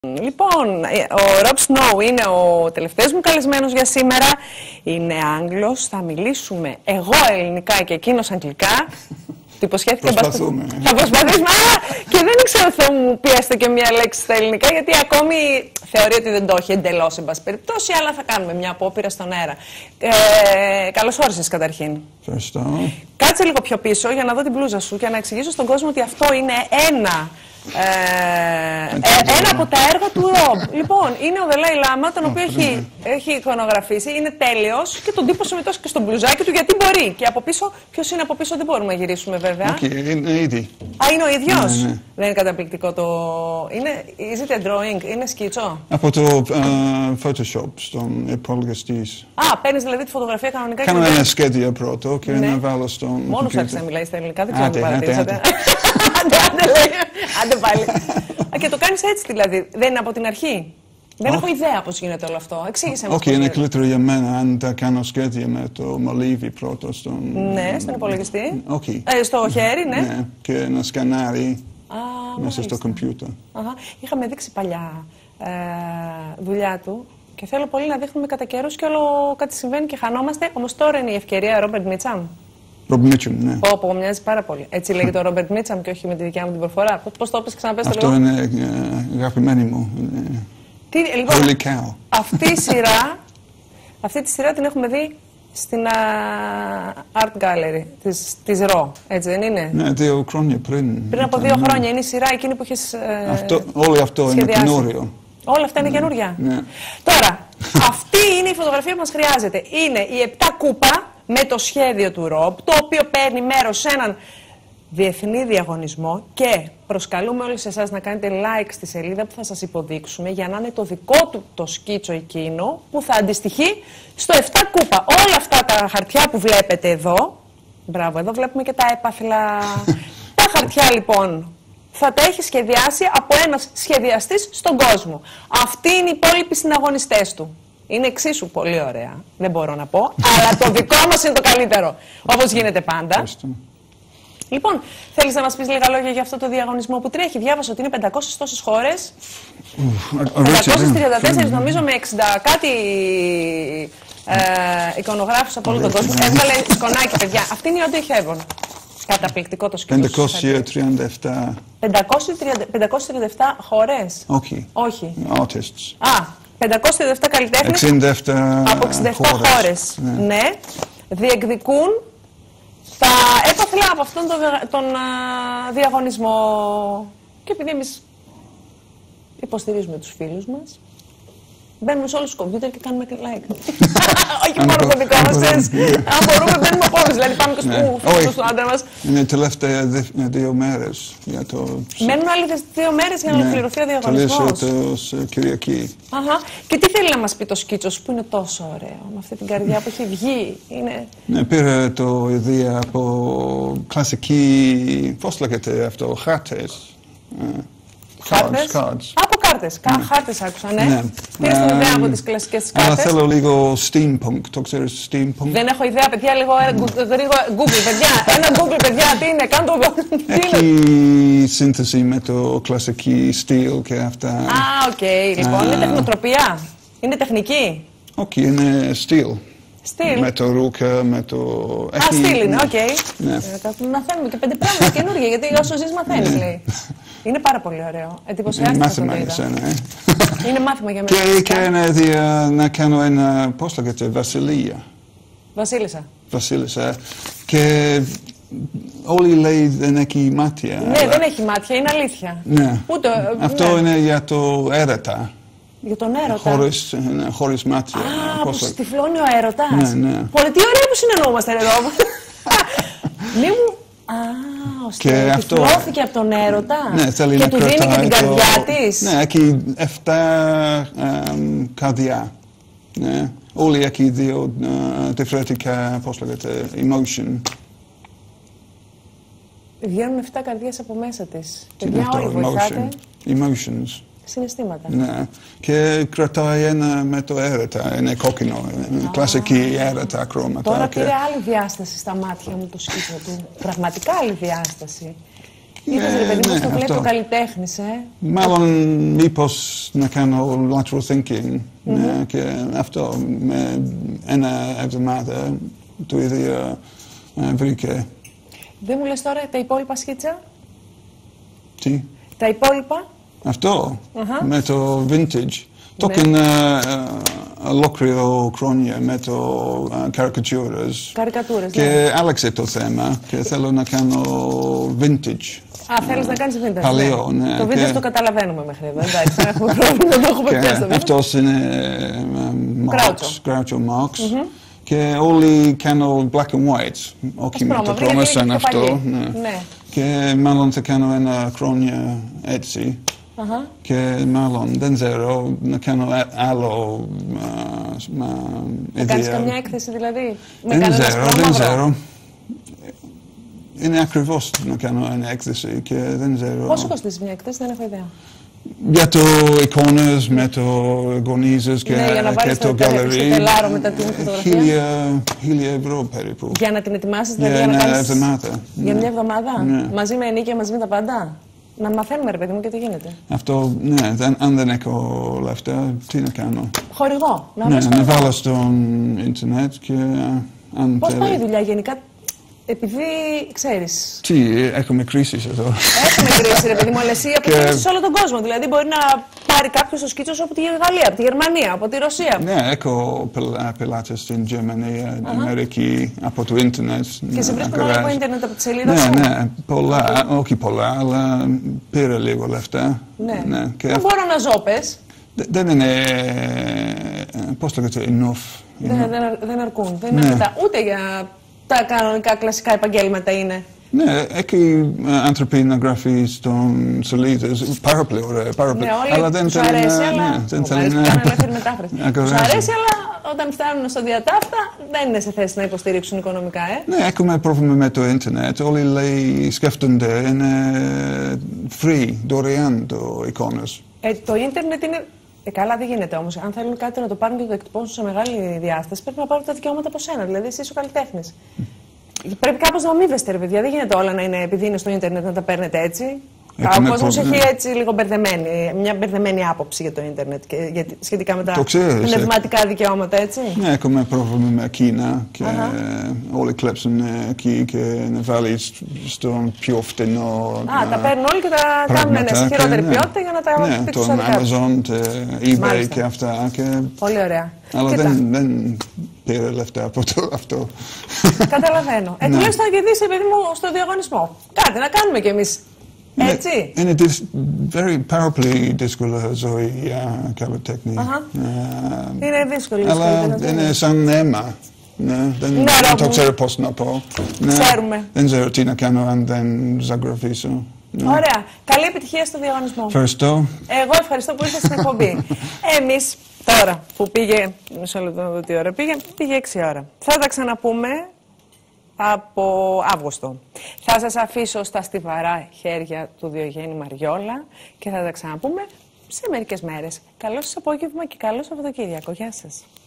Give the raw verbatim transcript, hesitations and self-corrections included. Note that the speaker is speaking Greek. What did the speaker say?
Λοιπόν, ο Rob Snow είναι ο τελευταίος μου καλεσμένος για σήμερα. Είναι Άγγλος, θα μιλήσουμε εγώ ελληνικά και εκείνος αγγλικά. Του υποσχέθηκα. Προσπαθούμε. Θα προσπαθήσουμε. Α, και δεν ξέρω αν θα μου πιέσετε και μία λέξη στα ελληνικά, γιατί ακόμη θεωρεί ότι δεν το έχει εντελώς, εν πάση περιπτώσει, αλλά θα κάνουμε μια απόπειρα στον αέρα. Ε, καλώς όρισες καταρχήν. Ευχαριστώ. Κάτσε λίγο πιο πίσω για να δω την μπλούζα σου και να εξηγήσω στον κόσμο ότι αυτό είναι ένα. Ε, ε, ένα από τα έργα του Rob. Λοιπόν, είναι ο Δελάι Λάμα, τον οποίο έχει, έχει εικονογραφήσει. Είναι τέλειος και τον τύπωσε μετά και στο μπλουζάκι του, γιατί μπορεί. Και από πίσω, ποιος είναι από πίσω, δεν μπορούμε να γυρίσουμε βέβαια. Okay, είναι ήδη. Α, είναι ο ίδιος. Ναι, ναι. Δεν είναι καταπληκτικό το. Είναι, is it a drawing, είναι σκίτσο. Από το uh, Photoshop στον υπολογιστή. Α, παίρνεις δηλαδή τη φωτογραφία κανονικά. Κάνω ένα σχέδιο πρώτο και ναι. να βάλω στον. Μόνος άρχισε να μιλάει στα ελληνικά, δεν ξέρω αν το Άντε, παρατηρήσατε. Άντε, άντε, λέει. Άντε πάλι. Α, και το κάνεις έτσι δηλαδή, δεν είναι από την αρχή. Δεν έχω ιδέα πώς γίνεται όλο αυτό. Εξήγησε μας. Όχι, είναι καλύτερο για μένα αν τα κάνω σχέδια με το μολύβι πρώτο στον. Ναι, στον υπολογιστή. Okay. Ε, στο χέρι, ναι. Ναι, και ένα σκανάρι Α, μέσα στο κομπιούτερ. Αχα. Είχαμε δείξει παλιά ε, δουλειά του και θέλω πολύ να δείχνουμε κατά καιρούς και όλο κάτι συμβαίνει και χανόμαστε. Όμως τώρα είναι η ευκαιρία, Ρόμπερτ Μίτσαμ. Ρόμπερτ Μίτσαμ, ναι. Πω, πω, μοιάζει πάρα πολύ. Έτσι λέγεται ο Ρόμπερτ Μίτσαμ και όχι με τη δικιά μου την προφορά. Πώς το είπες, ξαναπες το λίγο. Αυτό είναι uh, αγαπημένη μου. Τι, λοιπόν, Holy cow. Αυτή η σειρά, αυτή τη σειρά την έχουμε δει στην uh, Art Gallery της, της Ρο, έτσι δεν είναι. Ναι, δύο χρόνια πριν. Πριν από δύο χρόνια είναι η σειρά εκείνη που είχες uh, αυτό, όλο αυτό σχεδιάσει. Είναι καινούριο. Όλα αυτά είναι ναι. καινούρια. Ναι. Τώρα, αυτή είναι η φωτογραφία που μας χρειάζεται. Είναι η επτά κούπα με το σχέδιο του Rob, το οποίο παίρνει μέρος σε έναν διεθνή διαγωνισμό και προσκαλούμε όλους εσάς να κάνετε like στη σελίδα που θα σας υποδείξουμε για να είναι το δικό του το σκίτσο εκείνο που θα αντιστοιχεί στο επτά κούπα. Όλα αυτά τα χαρτιά που βλέπετε εδώ, μπράβο, εδώ βλέπουμε και τα έπαθλα. Τα χαρτιά λοιπόν θα τα έχει σχεδιάσει από ένας σχεδιαστής στον κόσμο. Αυτοί είναι οι υπόλοιποι συναγωνιστές του. Είναι εξίσου πολύ ωραία, δεν μπορώ να πω, αλλά το δικό μας είναι το καλύτερο, όπως γίνεται πάντα. Ευχαριστώ. Λοιπόν, θέλεις να μας πεις λίγα λόγια για αυτό το διαγωνισμό που τρέχει. Διάβασα ότι είναι πεντακόσιες τόσες χώρες, πεντακόσιες τριάντα τέσσερα νομίζω με εξήντα κάτι ε, εικονογράφους από όλο τον κόσμο. Έβγαλε σκονάκι, παιδιά. Αυτή είναι η Όντια Χέβον. Καταπληκτικό το σκηνικό. πεντακόσιες τριάντα επτά. πεντακόσιες τριάντα επτά χώρες. Όχι. Όχι. Artists. Α, πεντακόσιες τριάντα επτά καλλιτέχνες εξήντα επτά από εξήντα επτά χώρες. χώρες. Ναι. ναι. Διεκδικούν τα έπαθλα από αυτόν τον, τον α, διαγωνισμό. Και επειδή εμείς υποστηρίζουμε τους φίλους μας, μπαίνουμε σε όλους τους κομπιούτερ και κάνουμε like. Όχι μόνο το δικό μας, θες. Αν μπορούμε μπαίνουμε από όλους, δηλαδή πάμε και στον άντρα μας. Είναι τελευταία δύο μέρες για το. Μένουν άλλες δύο μέρες για να ολοκληρωθεί ο διαγωνισμός. Τελείωσε το Κυριακή. Αχα. Και τι θέλει να μας πει το σκίτσο σου που είναι τόσο ωραίο, με αυτή την καρδιά που έχει βγει. Είναι. Ναι, πήρε το ιδέα από κλασική, πώς λέγεται αυτό, χάρτες. Χάρτες. Από κάρτες. Ναι. Χάρτες άκουσα, ναι. ναι. Πήρες την ιδέα από τις κλασικές τις κάρτες. Αλλά θέλω λίγο steampunk. Το ξέρεις steampunk. Δεν έχω ιδέα, παιδιά, λίγο γρήγορα. Google, παιδιά. Ένα Google, παιδιά, τι είναι. Κάνε το εδώ. Έχει σύνθεση με το κλασική στυλ και αυτά. Α, οκ. Okay. Λοιπόν, είναι τεχνοτροπία. Είναι τεχνική. Όχι, είναι στυλ. Στυλ. Με το ρούκα, με το. Α, στυλ είναι, οκ. Okay. Ναι. Ε, μαθαίνουμε και πέντε πράγματα καινούργια, γιατί όσο ζεις μαθαίνεις, λέει. Είναι πάρα πολύ ωραίο. Εντυπωσιάστηκα. Μάθημα για σένα, ε. Είναι μάθημα για Και μένα. έκανα ιδέα να κάνω ένα, πώς λέγεται, βασιλεία. Βασίλισσα. Βασίλισσα. Και όλοι λέει δεν έχει μάτια. Ναι, αλλά δεν έχει μάτια, είναι αλήθεια. Ναι. Ούτε, αυτό ναι. είναι για το έρωτα. Για τον έρωτα. Χωρίς, ναι, χωρίς μάτια. Α, που στυφλώνει ο έρωτας. Ναι, ναι. Πολύ, τι ωραία που συνεννοούμαστε εδώ. Μη μου. Α, ώστε τυφλώθηκε από τον έρωτα. Ναι, θέλει και να του δίνει και την καρδιά το... της. Ναι, έχει εφτά um, καρδιά. Ναι. Όλοι έχει δύο uh, διαφορετικά, πώς λέγεται, emotion. Βγαίνουν εφτά καρδιές από μέσα της. Και μια όλοι βοηθάτε. Emotions. Συναισθήματα. Ναι. Και κρατάει ένα με το έρωτα. Είναι κόκκινο. Είναι ah. κλασική έρωτα χρώματα. Τώρα και... πήρε άλλη διάσταση στα μάτια μου το σκίτσο του. Πραγματικά άλλη διάσταση. Είδες ρε παιδί μου, ναι, το βλέπει αυτό. ο καλλιτέχνης, ε. Μάλλον μήπως να κάνω lateral thinking. Mm-hmm. Ναι, και αυτό με ένα εβδομάδα το ίδιο uh, βρήκε. Δεν μου λες τώρα τα υπόλοιπα σκίτσα. Τι? Τα υπόλοιπα. Αυτό, Uh-huh. με το vintage. Το Ναι. έκανα ολόκληρο χρόνια με το καρικατούρες. Καρικατούρες, Και ναι. άλλαξε το θέμα και θέλω να κάνω vintage. Α, θέλεις να κάνεις vintage. Παλαιό, ναι. ναι. Το vintage Και... το καταλαβαίνουμε μέχρι εδώ. Εντάξει, δεν έχουμε πρόβλημα, δεν το έχουμε πιάσει το vintage. Αυτός είναι Marx, Groucho Marx. Mm-hmm. Και όλοι κάνω black and white. Όχι με το χρώμα σαν αυτό. Ναι. Ναι. Και μάλλον θα κάνω ένα χρόνια έτσι. Uh-huh. Και μάλλον δεν ξέρω να κάνω άλλο ιδέα. Να κάνεις καμιά έκθεση δηλαδή? Δεν ξέρω, δεν ξέρω. Είναι ακριβώς να κάνω μια έκθεση και δεν ξέρω. Πόσο κοστίζει μια έκθεση, δεν έχω ιδέα. Για το εικόνες, με το γονίζες και, ναι, για να και το γκαλερί. Στο τελάρο μετά την φωτογραφία. Χίλια, χίλια ευρώ περίπου. Για να την ετοιμάσεις δηλαδή? Για, για μια να κάνεις... εβδομάδα. Για μια εβδομάδα. Ναι. Μαζί με ενίκεια, μαζί με τα πάντα. Να μαθαίνουμε ρε παιδί μου και τι γίνεται. Αυτό, ναι, δεν, αν δεν έχω λεφτά, τι να κάνω. Χορηγό. Να, ναι, να βάλω στον ίντερνετ και αν πώς θέλει. πάει η δουλειά γενικά? Επειδή ξέρεις. Τι, έχουμε κρίσεις εδώ. Έχουμε κρίση, ρε παιδί μου, αλλά εσύ απευθύνεσαι σε όλο τον κόσμο. Δηλαδή, μπορεί να πάρει κάποιο το σκίτσο σου από τη Γαλλία, από τη Γερμανία, από τη Ρωσία. Ναι, έχω πελάτες στην Γερμανία, Αμερική, από το ίντερνετ. Και σε βρίσκουν όλα από ίντερνετ, από τη σελίδα ναι, σου. Ναι, πολλά, okay. όχι πολλά, αλλά πήρα λίγο λεφτά. Ναι. ναι και δεν μπορώ να ζω, πες. Δεν είναι, πώς το λέτε, enough. Δεν, δεν, δεν αρκούν, δεν είναι αρκετά. Ούτε για τα κανονικά κλασικά επαγγέλματα είναι. Ναι, εκεί άνθρωποι να γράφει στον σελίδες, πάρα πολύ ωραία, πάρα πολύ. Ναι, όλοι αλλά δεν τους αρέσει, αλλά ναι, δεν θέλει να κάνουν ελεύθερη μετάφραση. Τους αρέσει, αλλά όταν φτάνουν στο διατάφτα δεν είναι σε θέση να υποστηρίξουν οικονομικά, ε. Ναι, έχουμε πρόβλημα με το ίντερνετ. Όλοι λέει, σκέφτονται, είναι free, δωρεάν το εικόνες. Ε, το ίντερνετ είναι... Ε, καλά, δεν γίνεται όμως. Αν θέλουν κάτι να το πάρουν και το εκτυπώσουν σε μεγάλη διάσταση, πρέπει να πάρουν τα δικαιώματα από σένα. Δηλαδή, εσύ είσαι ο καλλιτέχνης. Mm. Πρέπει κάπως να αμείβεστε, ρε παιδιά. Δεν γίνεται όλα να είναι επειδή είναι στο ίντερνετ να τα παίρνετε έτσι. Ο κόσμος έχει έτσι λίγο μπερδεμένη, μια μπερδεμένη άποψη για το ίντερνετ και για, σχετικά με τα πνευματικά δικαιώματα, έτσι. Ναι, έχουμε πρόβλημα με Κίνα και uh-huh. όλοι κλέψουν εκεί και να βάλει στον πιο φτηνό. Α, τα παίρνουν όλοι και τα κάνουν σε χειρότερη ποιότητα για να τα ναι, πήξουν τον Amazon, το eBay Μάλιστα. Και αυτά. Και... Πολύ ωραία. Αλλά δεν, δεν πήρε λεφτά από το, αυτό. Καταλαβαίνω. Ε, τουλάχιστον να κερδίσει, παιδί μου, στο διαγωνισμό. Κάτι να κάνουμε κι εμείς. Έτσι. Είναι very, πάρα πολύ δύσκολη ζωή για καλλιτέχνη. Είναι δύσκολη. Αλλά είναι σαν αίμα. Ναι, δεν, ναι, δεν το ξέρω πώς να πω. Ναι, ξέρουμε. Δεν ξέρω τι να κάνω αν δεν ζωγραφίσω. Ναι. Ωραία. Καλή επιτυχία στο διαγωνισμό. Ευχαριστώ. Εγώ ευχαριστώ που ήρθατε στην εκπομπή. Εμείς τώρα που πήγε, μισό λεπτό να δω τι ώρα πήγε, πήγε έξι ώρα. Θα τα ξαναπούμε από Αύγουστο. Θα σας αφήσω στα στιβαρά χέρια του Διογέννη Μαριόλα και θα τα ξαναπούμε σε μερικές μέρες. Καλό σας απόγευμα και καλό Σαββατοκύριακο. Γεια σας.